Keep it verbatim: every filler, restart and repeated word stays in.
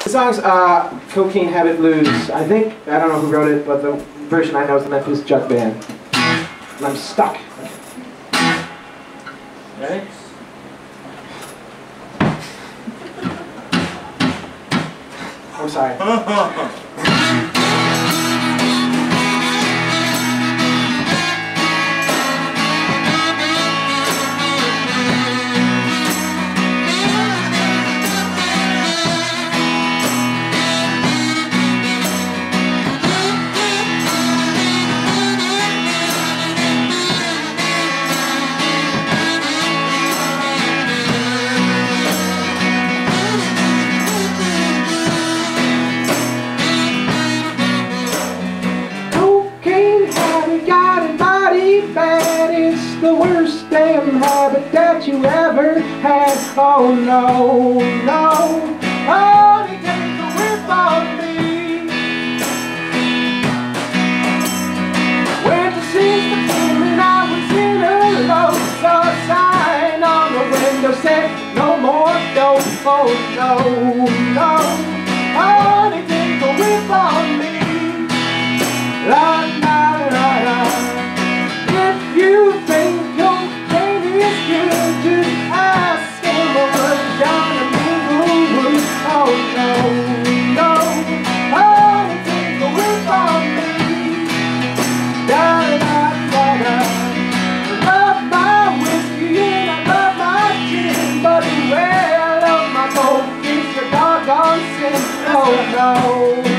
The song's uh, Cocaine Habit Blues. I think, I don't know who wrote it, but the version I know is the Memphis Jug Band. And I'm stuck. Ready? I'm sorry. The worst damn habit that you ever had. Oh no, no, oh, they take a whip on me. Went to see the film and I was in a low. Saw a sign on the window said no more dope. Oh no, no, oh, they take a whip on me. La la la la. If you think cocaine is good, just ask him over down in Inglewood. Oh no, no, oh, take a whip on me. Da da da da. I love my whiskey and I love my gin, but the way I love my coke is a doggone sin. Oh no.